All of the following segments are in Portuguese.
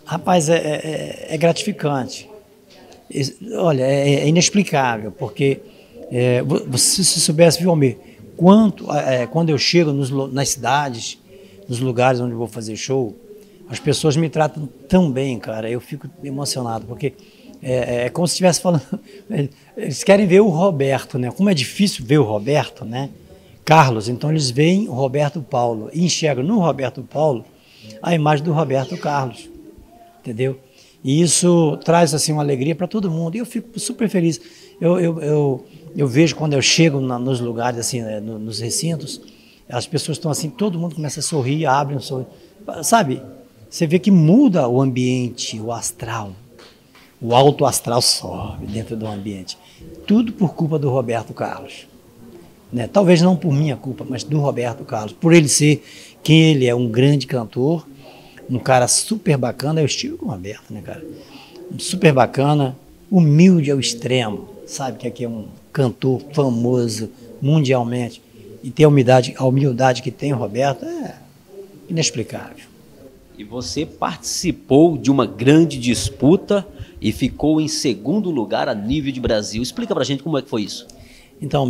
Rapaz, é gratificante. Olha, é inexplicável, porque você se soubesse, viu, Almir, quando eu chego nas cidades, nos lugares onde eu vou fazer show, as pessoas me tratam tão bem, cara, eu fico emocionado, porque é como se estivesse falando, eles querem ver o Roberto, né? Como é difícil ver o Roberto, né? Carlos, então eles veem o Roberto Paulo e enxergam no Roberto Paulo a imagem do Roberto Carlos, entendeu? E isso traz assim uma alegria para todo mundo. E eu fico super feliz. Eu vejo quando eu chego nos lugares, assim, né, nos recintos, as pessoas estão assim, todo mundo começa a sorrir, abre um sorriso. Sabe? Você vê que muda o ambiente, o astral. O alto astral sobe dentro do ambiente. Tudo por culpa do Roberto Carlos. Né? Talvez não por minha culpa, mas do Roberto Carlos. Por ele ser quem ele é, um grande cantor, um cara super bacana. Eu estive com o Roberto, né, cara? Super bacana, humilde ao extremo. Sabe que aqui é um cantor famoso mundialmente. E ter a humildade que tem o Roberto é inexplicável. E você participou de uma grande disputa e ficou em segundo lugar a nível de Brasil. Explica pra gente como é que foi isso. Então,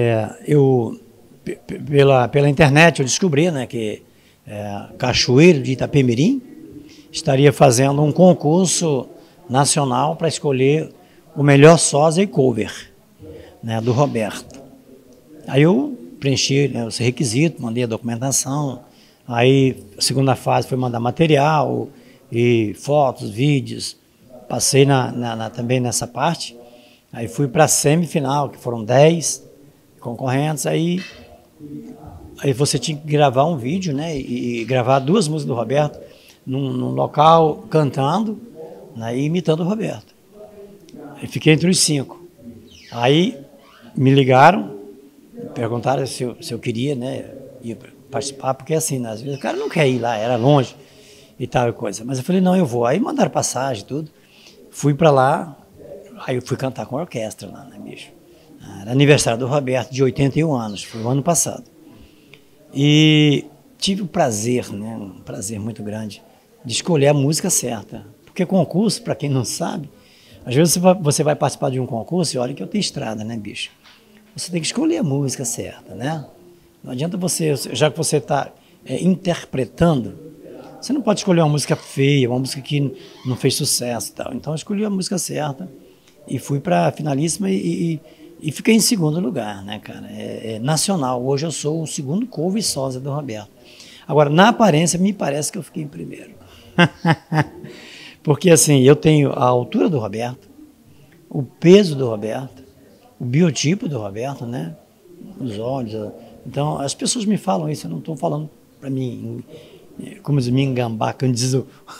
pela internet eu descobri, né, que Cachoeiro de Itapemirim estaria fazendo um concurso nacional para escolher o melhor sósia e cover, né, do Roberto. Aí eu preenchi, né, os requisitos, mandei a documentação. Aí a segunda fase foi mandar material e fotos, vídeos. Passei também nessa parte. Aí fui para a semifinal, que foram 10 concorrentes. Aí você tinha que gravar um vídeo, né? E gravar 2 músicas do Roberto num local cantando, né, e imitando o Roberto. Aí fiquei entre os 5. Aí me ligaram, perguntaram se eu queria, né, ir participar, porque assim, né, às vezes o cara não quer ir lá, era longe e tal e coisa. Mas eu falei, não, eu vou. Aí mandaram passagem e tudo. Fui para lá, aí eu fui cantar com a orquestra lá, né, bicho? Era aniversário do Roberto, de 81 anos, foi o ano passado. E tive o prazer, né, um prazer muito grande, de escolher a música certa. Porque concurso, para quem não sabe, às vezes você vai participar de um concurso e olha que eu tenho estrada, né, bicho? Você tem que escolher a música certa, né? Não adianta você, já que você está interpretando, você não pode escolher uma música feia, uma música que não fez sucesso e tal. Então eu escolhi a música certa e fui para a finalíssima e fiquei em segundo lugar, né, cara? É nacional. Hoje eu sou o segundo cover sósia do Roberto. Agora, na aparência, me parece que eu fiquei em primeiro. Porque assim, eu tenho a altura do Roberto, o peso do Roberto, o biotipo do Roberto, né? Os olhos. Então, as pessoas me falam isso, eu não estou falando para mim, como me engambar, como diz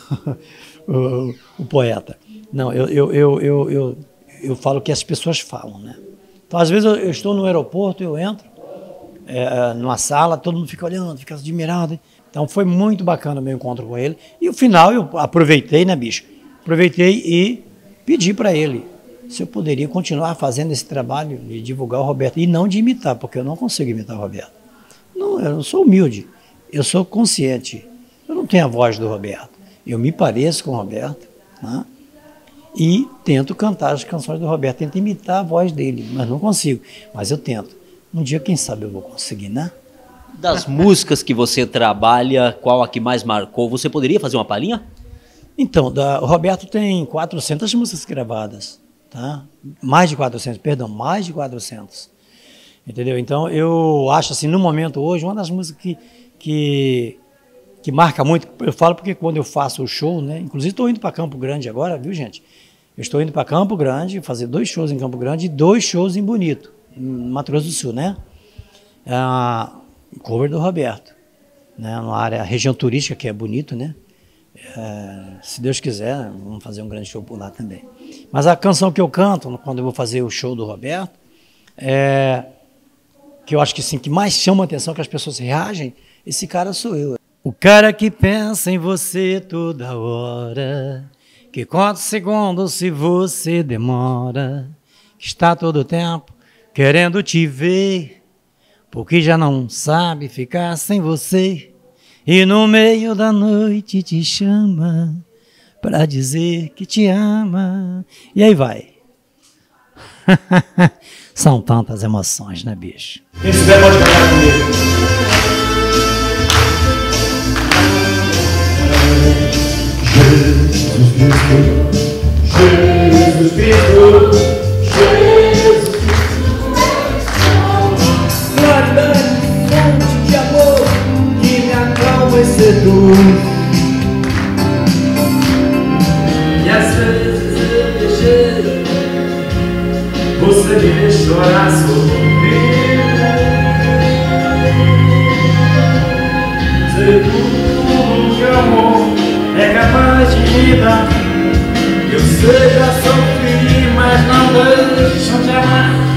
o poeta. Não, eu falo o que as pessoas falam, né? Então, às vezes eu estou no aeroporto, eu entro numa sala, todo mundo fica olhando, fica admirado. Então, foi muito bacana o meu encontro com ele. E no final eu aproveitei, né, bicho? Aproveitei e pedi para ele se eu poderia continuar fazendo esse trabalho de divulgar o Roberto e não de imitar, porque eu não consigo imitar o Roberto. Não, eu não sou humilde, eu sou consciente. Eu não tenho a voz do Roberto. Eu me pareço com o Roberto, né? E tento cantar as canções do Roberto, tento imitar a voz dele, mas não consigo. Mas eu tento. Um dia, quem sabe, eu vou conseguir, né? Das músicas que você trabalha, qual a que mais marcou? Você poderia fazer uma palhinha? Então, o Roberto tem 400 músicas gravadas. Tá? Mais de 400. Entendeu? Então, eu acho assim, no momento hoje, uma das músicas que marca muito, eu falo porque quando eu faço o show, né? Inclusive estou indo para Campo Grande agora, viu, gente? Eu estou indo para Campo Grande, fazer 2 shows em Campo Grande e 2 shows em Bonito, no Mato Grosso do Sul, né? Cover do Roberto, né? Numa área, região turística que é bonito, né? Se Deus quiser, vamos fazer um grande show por lá também. Mas a canção que eu canto quando eu vou fazer o show do Roberto que eu acho que sim, que mais chama a atenção, que as pessoas reagem, esse cara sou eu. O cara que pensa em você toda hora, que conta segundos se você demora, que está todo tempo querendo te ver, porque já não sabe ficar sem você. E no meio da noite te chama pra dizer que te ama. E aí vai. São tantas emoções, né, bicho? Quem estiver pode cantar comigo. Jesus Cristo, Jesus Cristo, Jesus Cristo, claridade, fonte de amor que me acalma e seduz. E às vezes eu deixei você me vê chorar sorrindo. Sei tudo que o amor é capaz de me dar. Eu sei, já sofri, mas não deixo de amar.